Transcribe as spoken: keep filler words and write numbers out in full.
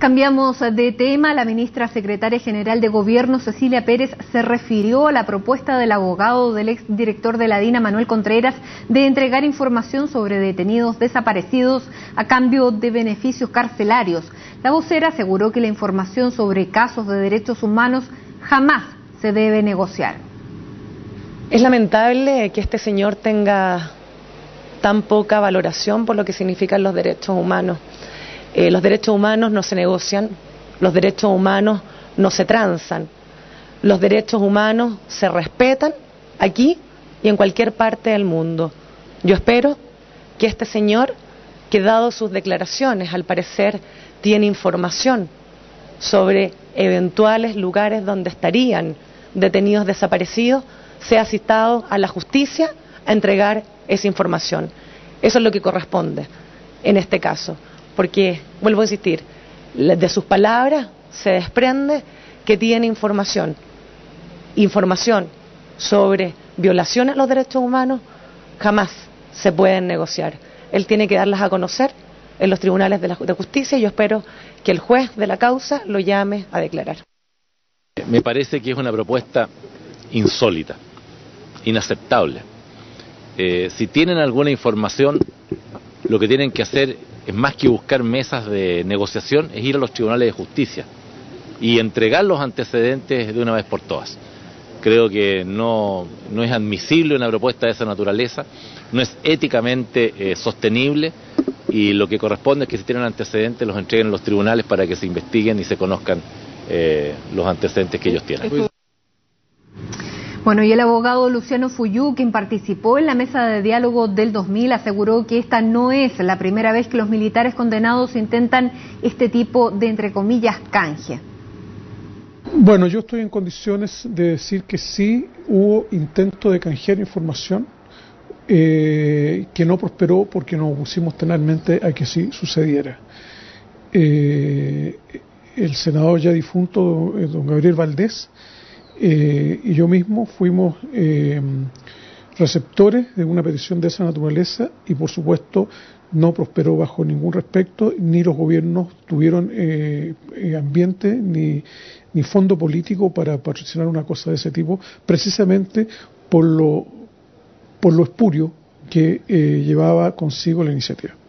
Cambiamos de tema. La ministra secretaria general de Gobierno, Cecilia Pérez, se refirió a la propuesta del abogado del exdirector de la DINA, Manuel Contreras, de entregar información sobre detenidos desaparecidos a cambio de beneficios carcelarios. La vocera aseguró que la información sobre casos de derechos humanos jamás se debe negociar. Es lamentable que este señor tenga tan poca valoración por lo que significan los derechos humanos. Eh, los derechos humanos no se negocian, los derechos humanos no se transan, los derechos humanos se respetan aquí y en cualquier parte del mundo. Yo espero que este señor, que dado sus declaraciones, al parecer tiene información sobre eventuales lugares donde estarían detenidos desaparecidos, sea citado a la justicia a entregar esa información. Eso es lo que corresponde en este caso. Porque, vuelvo a insistir, de sus palabras se desprende que tiene información, información sobre violaciones a los derechos humanos, jamás se pueden negociar. Él tiene que darlas a conocer en los tribunales de, la, de justicia y yo espero que el juez de la causa lo llame a declarar. Me parece que es una propuesta insólita, inaceptable. Eh, si tienen alguna información, lo que tienen que hacer es más que buscar mesas de negociación, es ir a los tribunales de justicia y entregar los antecedentes de una vez por todas. Creo que no, no es admisible una propuesta de esa naturaleza, no es éticamente eh, sostenible y lo que corresponde es que si tienen antecedentes los entreguen a los tribunales para que se investiguen y se conozcan eh, los antecedentes que ellos tienen. Bueno, y el abogado Luciano Fuyú, quien participó en la mesa de diálogo del dos mil, aseguró que esta no es la primera vez que los militares condenados intentan este tipo de, entre comillas, canje. Bueno, yo estoy en condiciones de decir que sí hubo intento de canjear información eh, que no prosperó porque nos opusimos tenazmente a que sí sucediera. Eh, el senador ya difunto, don Gabriel Valdés, Eh, y yo mismo fuimos eh, receptores de una petición de esa naturaleza y por supuesto no prosperó bajo ningún respecto, ni los gobiernos tuvieron eh, ambiente ni, ni fondo político para patrocinar una cosa de ese tipo, precisamente por lo, por lo espurio que eh, llevaba consigo la iniciativa.